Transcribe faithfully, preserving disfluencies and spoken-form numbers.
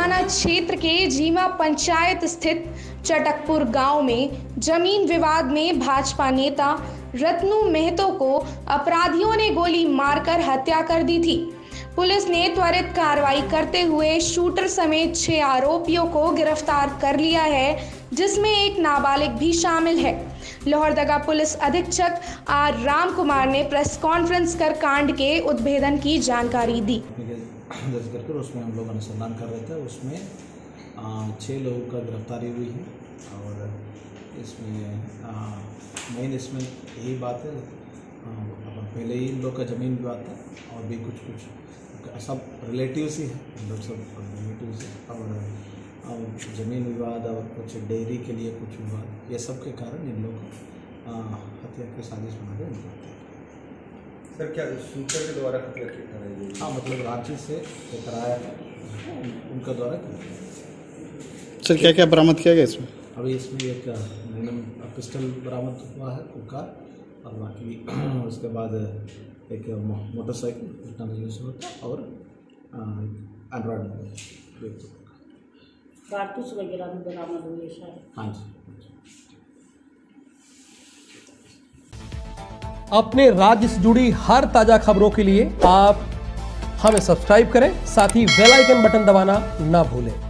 थाना क्षेत्र के जीमा पंचायत स्थित चटकपुर गांव में जमीन विवाद में भाजपा नेता रत्नू मेहतो को अपराधियों ने गोली मारकर हत्या कर दी थी। पुलिस ने त्वरित कार्रवाई करते हुए शूटर समेत छह आरोपियों को गिरफ्तार कर लिया है, जिसमें एक नाबालिग भी शामिल है। लोहरदगा पुलिस अधीक्षक आर राम कुमार ने प्रेस कॉन्फ्रेंस कर कांड के उद्भेदन की जानकारी दी। दर्ज करके उसमें हम लोग अनुसंधान कर रहे थे। उसमें छः लोगों का गिरफ्तारी हुई है और इसमें मेन इसमें यही बात है, अपन पहले ही इन लोग का ज़मीन विवाद था और भी कुछ कुछ सब रिलेटिव्स ही हैं, हम लोग सब रिलेटिव्स हैं और ज़मीन विवाद और कुछ डेयरी के लिए कुछ विवाद, ये सब के कारण इन लोग को हत्या की साजिश बना रहे हैं। सर क्या शूटर के द्वारा हत्या की? हाँ, मतलब रांची से कराया था, उनका द्वारा किया। सर क्या क्या बरामद किया गया इसमें? अभी इसमें एक पिस्टल बरामद हुआ है उनका, और बाकी उसके बाद एक मोटरसाइकिल इतना यूज होता और एंड्रॉयड मोबाइल, कारतूस वगैरह भी बरामद हुए शायद। हाँ जी। अपने राज्य से जुड़ी हर ताजा खबरों के लिए आप हमें सब्सक्राइब करें, साथ ही बेल आइकन बटन दबाना ना भूलें।